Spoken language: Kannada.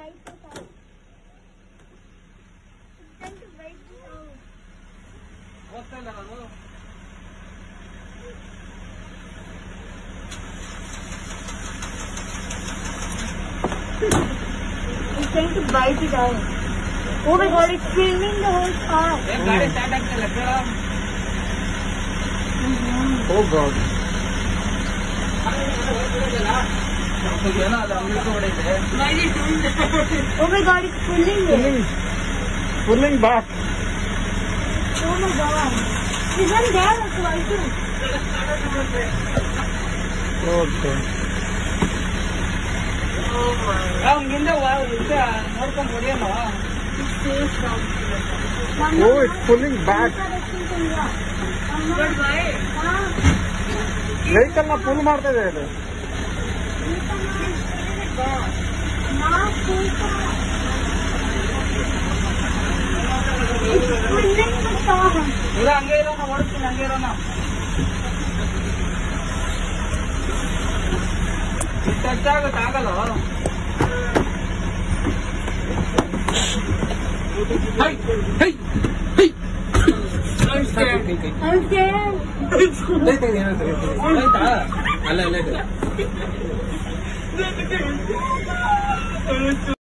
It's trying to bite it out. Oh my god, it's filming the whole car. Oh god. Oh my god, it's pulling it. Pulling back. Oh my god. There's one there also, I think. Okay. Oh, it's pulling back. Vehicle na pull ಮಾಡ್ತಾ ಇದೆ ಇದು. ಹಂಗೆ ಇರೋಣ ಓಡಿಸ್ತೀನಿ ಹಂಗೆ ಇರೋಣ ಟಚ್ ಆಗುತ್ತೆ ಆಗಲ್ಲ ಅಲ್ಲ